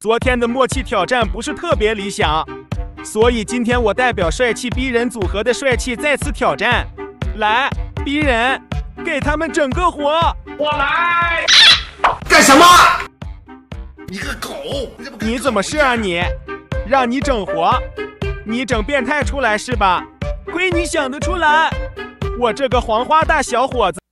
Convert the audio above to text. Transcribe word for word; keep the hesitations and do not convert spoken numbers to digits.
昨天的默契挑战不是特别理想，所以今天我代表帅气逼人组合的帅气再次挑战。来，逼人，给他们整个活！ 我来！ 干什么？你个狗！ 你怎么是啊你？让你整活，你整变态出来是吧？亏你想得出来！我这个黄花大小伙子。